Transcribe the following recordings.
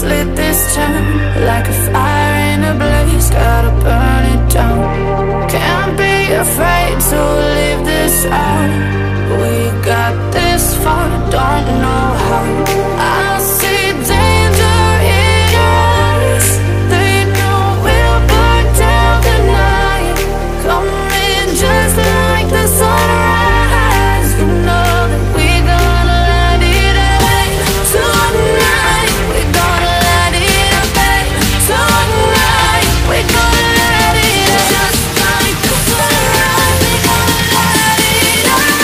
lit this town like a fire in a blaze, gotta burn it down. Can't be afraid to leave this out. We got this far, don't know how. I see danger in your eyes. They know we'll burn down the night. Coming just like the sunrise. You know that we gonna light it up tonight. We gonna light it up tonight. We gonna light it up just like the sunrise. We gonna light it up now.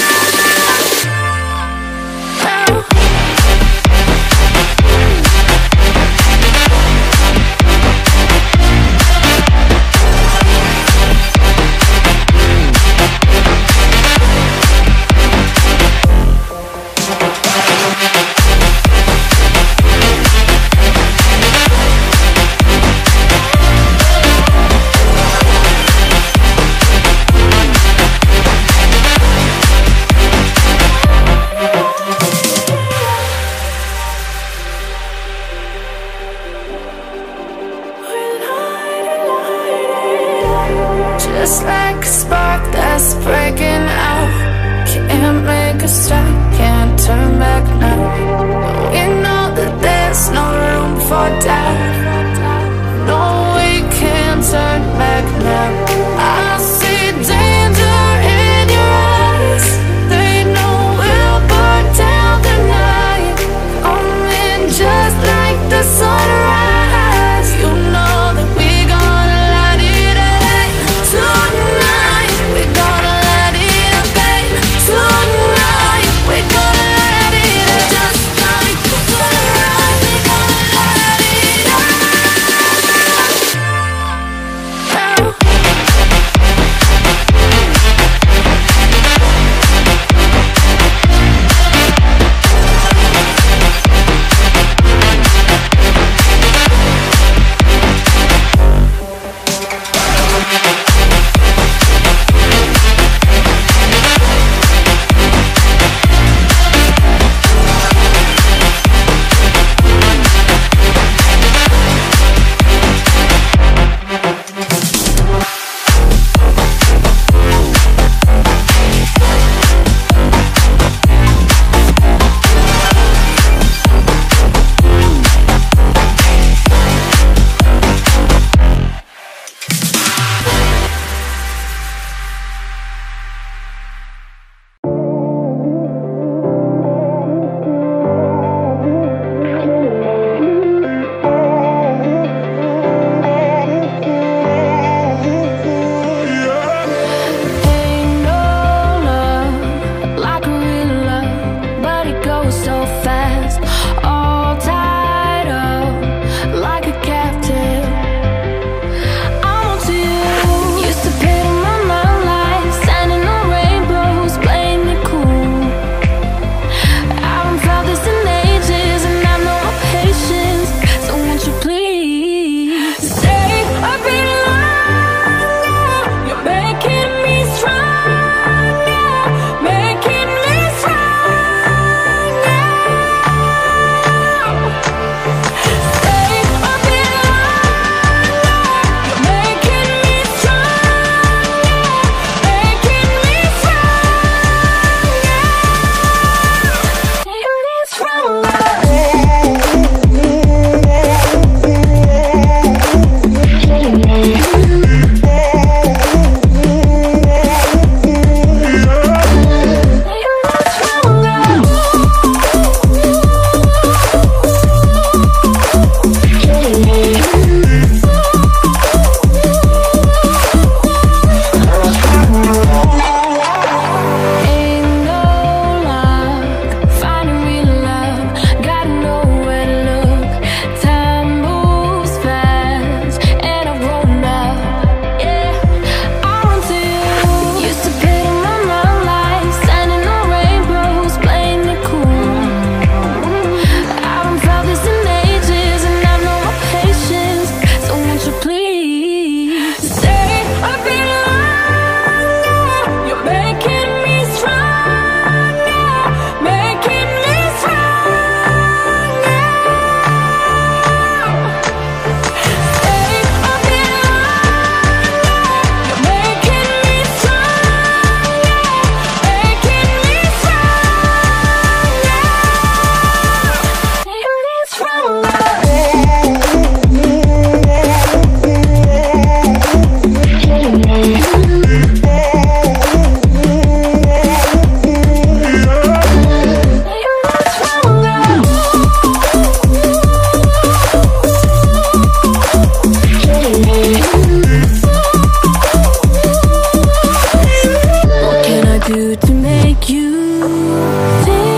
Just like a spark that's breaking out. Can't make a stop, can't turn back now. We know that there's no room for doubt. No, we can't turn back now. I see danger in your eyes. They know we'll burn down the night. Coming just like the sunrise. You know that we gonna light it up tonight. We gonna light it up tonight. We gonna light it up just like the sunrise. We gonna light it up. to make you think